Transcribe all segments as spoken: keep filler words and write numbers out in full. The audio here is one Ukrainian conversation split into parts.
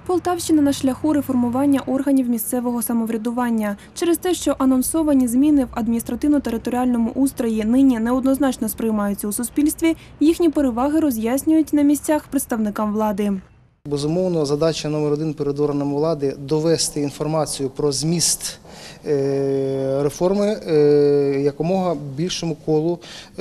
Полтавщина на шляху реформування органів місцевого самоврядування. Через те, що анонсовані зміни в адміністративно-територіальному устрої нині неоднозначно сприймаються у суспільстві, їхні переваги роз'яснюють на місцях представникам влади. Безумовно, задача номер один перед органами влади – довести інформацію про зміст реформи якомога більшому колу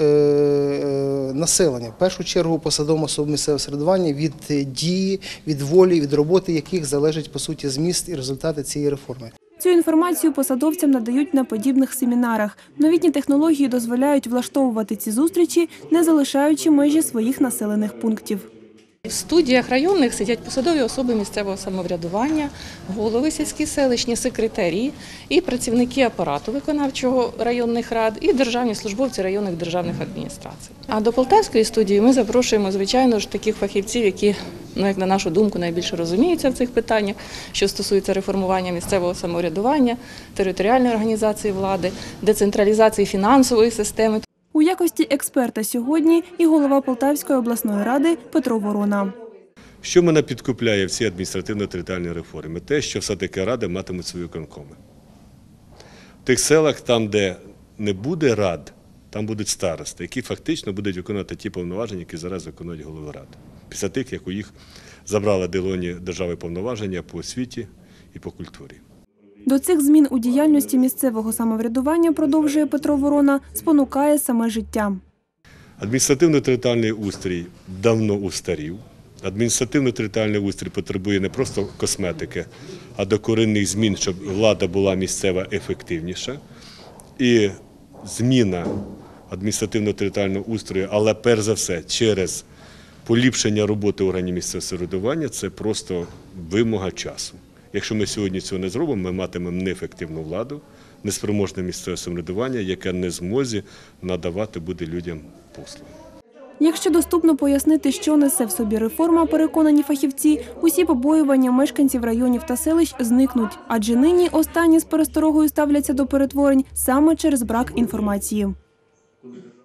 населення. В першу чергу посадовим особам місцевого самоврядування від дії, від волі, від роботи яких залежить, по суті, зміст і результати цієї реформи. Цю інформацію посадовцям надають на подібних семінарах. Новітні технології дозволяють влаштовувати ці зустрічі, не залишаючи межі своїх населених пунктів. В студіях районних сидять посадові особи місцевого самоврядування, голови сільські селищні, секретарі і працівники апарату виконавчого районних рад і державні службовці районних державних адміністрацій. А до Полтавської студії ми запрошуємо, звичайно ж, таких фахівців, які, ну, як на нашу думку, найбільше розуміються в цих питаннях, що стосується реформування місцевого самоврядування, територіальної організації влади, децентралізації фінансової системи. У якості експерта сьогодні і голова Полтавської обласної ради Петро Ворона. Що мене підкупляє в цій адміністративно-територіальній реформі? Те, що все-таки ради матимуть свої виконкоми. В тих селах, там, де не буде рад, там будуть старости, які фактично будуть виконувати ті повноваження, які зараз виконують голови ради. Після тих, як у їх забрали долоні держави повноваження по освіті і по культурі. До цих змін у діяльності місцевого самоврядування, продовжує Петро Ворона, спонукає саме життя. Адміністративно-територіальний устрій давно устарів. Адміністративно-територіальний устрій потребує не просто косметики, а докорінних змін, щоб влада була місцева ефективніша. І зміна адміністративно-територіального устрою, але перш за все через поліпшення роботи органів місцевого самоврядування – це просто вимога часу. Якщо ми сьогодні цього не зробимо, ми матимемо неефективну владу, неспроможне місцеве самоврядування, яке не зможе надавати буде людям послуги. Якщо доступно пояснити, що несе в собі реформа, переконані фахівці, усі побоювання мешканців районів та селищ зникнуть. Адже нині останні з пересторогою ставляться до перетворень саме через брак інформації.